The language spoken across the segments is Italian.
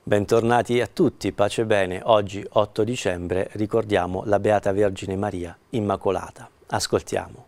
Bentornati a tutti, pace e bene. Oggi, 8 dicembre, ricordiamo la Beata Vergine Maria Immacolata. Ascoltiamo.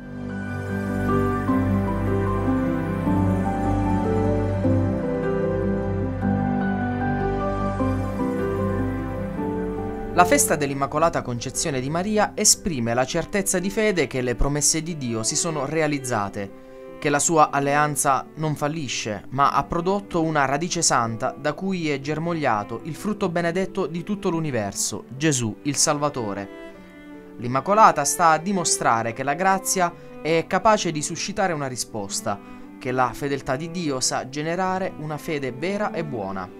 La festa dell'Immacolata Concezione di Maria esprime la certezza di fede che le promesse di Dio si sono realizzate, che la sua alleanza non fallisce, ma ha prodotto una radice santa da cui è germogliato il frutto benedetto di tutto l'universo, Gesù, il Salvatore. L'Immacolata sta a dimostrare che la grazia è capace di suscitare una risposta, che la fedeltà di Dio sa generare una fede vera e buona.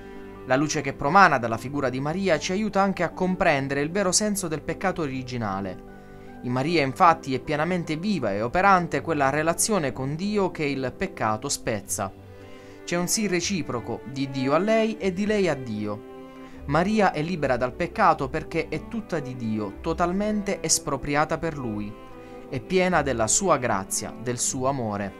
La luce che promana dalla figura di Maria ci aiuta anche a comprendere il vero senso del peccato originale. In Maria infatti è pienamente viva e operante quella relazione con Dio che il peccato spezza. C'è un sì reciproco di Dio a lei e di lei a Dio. Maria è libera dal peccato perché è tutta di Dio, totalmente espropriata per Lui. È piena della sua grazia, del suo amore.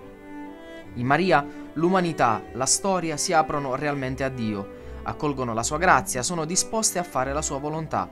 In Maria l'umanità, la storia si aprono realmente a Dio, accolgono la sua grazia, sono disposte a fare la sua volontà.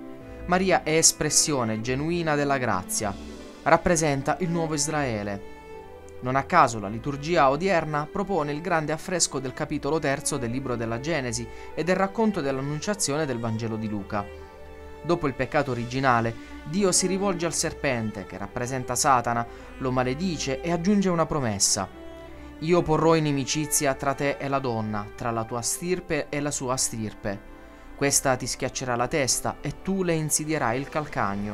Maria è espressione genuina della grazia, rappresenta il nuovo Israele. Non a caso la liturgia odierna propone il grande affresco del capitolo 3 del libro della Genesi e del racconto dell'annunciazione del Vangelo di Luca. Dopo il peccato originale, Dio si rivolge al serpente, che rappresenta Satana, lo maledice e aggiunge una promessa. Io porrò inimicizia tra te e la donna, tra la tua stirpe e la sua stirpe. Questa ti schiaccerà la testa e tu le insidierai il calcagno.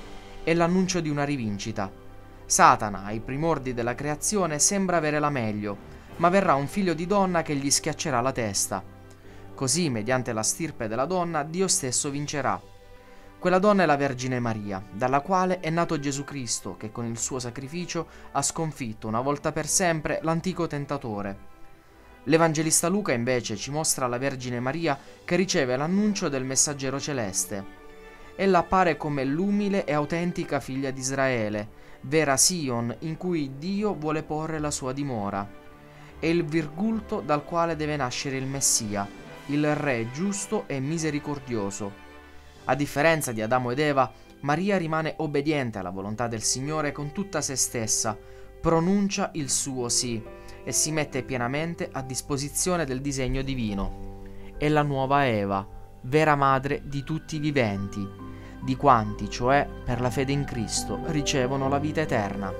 È l'annuncio di una rivincita. Satana, ai primordi della creazione, sembra avere la meglio, ma verrà un figlio di donna che gli schiaccerà la testa. Così, mediante la stirpe della donna, Dio stesso vincerà. Quella donna è la Vergine Maria, dalla quale è nato Gesù Cristo, che con il suo sacrificio ha sconfitto una volta per sempre l'antico tentatore. L'Evangelista Luca invece ci mostra la Vergine Maria che riceve l'annuncio del messaggero celeste. Ella appare come l'umile e autentica figlia di Israele, vera Sion in cui Dio vuole porre la sua dimora. È il virgulto dal quale deve nascere il Messia, il Re giusto e misericordioso. A differenza di Adamo ed Eva, Maria rimane obbediente alla volontà del Signore con tutta se stessa, pronuncia il suo sì e si mette pienamente a disposizione del disegno divino. È la nuova Eva, vera madre di tutti i viventi, di quanti, cioè, per la fede in Cristo, ricevono la vita eterna.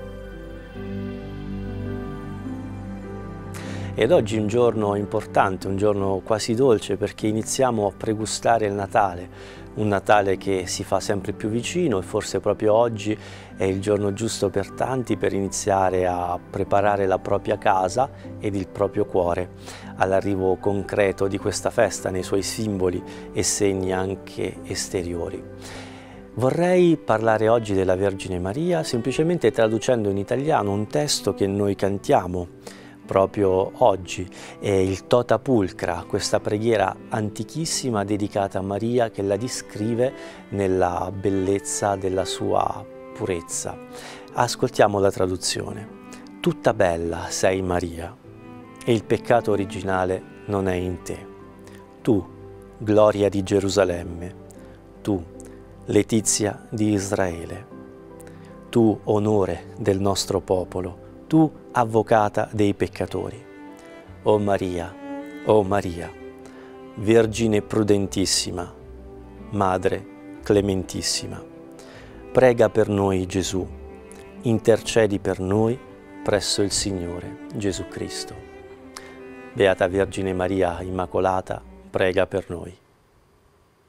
Ed oggi è un giorno importante, un giorno quasi dolce, perché iniziamo a pregustare il Natale, un Natale che si fa sempre più vicino e forse proprio oggi è il giorno giusto per tanti per iniziare a preparare la propria casa ed il proprio cuore all'arrivo concreto di questa festa nei suoi simboli e segni anche esteriori. Vorrei parlare oggi della Vergine Maria semplicemente traducendo in italiano un testo che noi cantiamo proprio oggi, è il Tota Pulcra, questa preghiera antichissima dedicata a Maria che la descrive nella bellezza della sua purezza. Ascoltiamo la traduzione. Tutta bella sei Maria, e il peccato originale non è in te. Tu, gloria di Gerusalemme, tu, letizia di Israele, tu, onore del nostro popolo, tu, avvocata dei peccatori. O Maria, Vergine prudentissima, Madre clementissima, prega per noi Gesù, intercedi per noi presso il Signore Gesù Cristo. Beata Vergine Maria Immacolata, prega per noi.